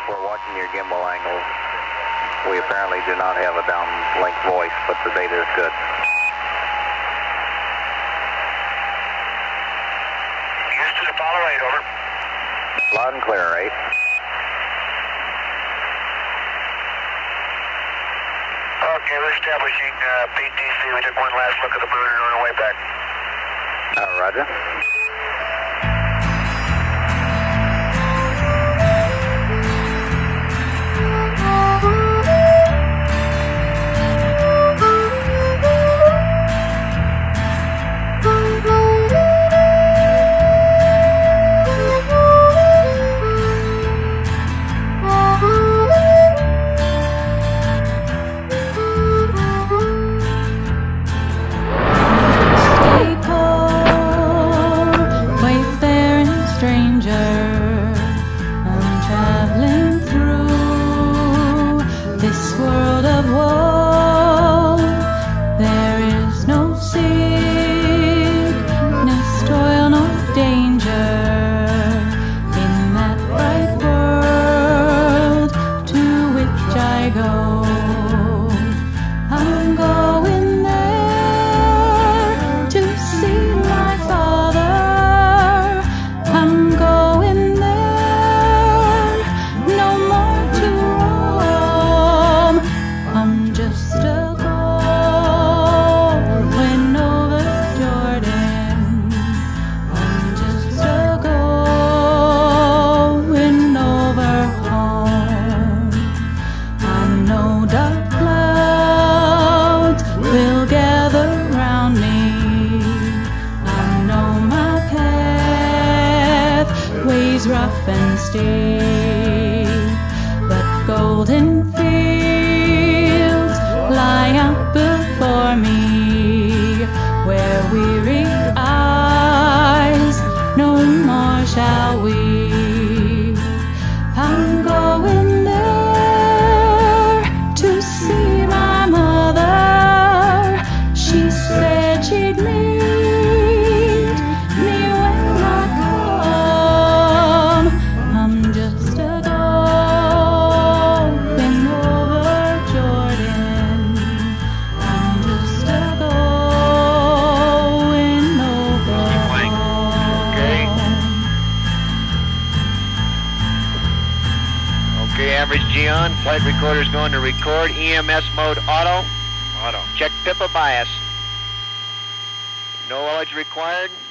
We're watching your gimbal angles. We apparently do not have a downlink voice, but the data is good. Houston, Apollo 8, over. Loud and clear, 8. Okay, we're establishing PTC. We took one last look at the moon and on our way back. Roger. This world of woe, there is no sickness, toil, no danger in that bright world to which I go. I'm going there to see my Father. I'm going there, no more to roam. I'm just a going over Jordan. I'm just a going over home. I know dark clouds will gather round me. I know my path ways rough and steep, but golden fields lie out before me, where weary eyes no more shall weep. I'm going there to see my mother. She said she'd meet me when I come. I'm just a going over Jordan. I'm just a going over Okay. home. Okay, average G on. Flight recorder's going to record. EMS mode auto. Auto. Check PIPA bias. No oilage required.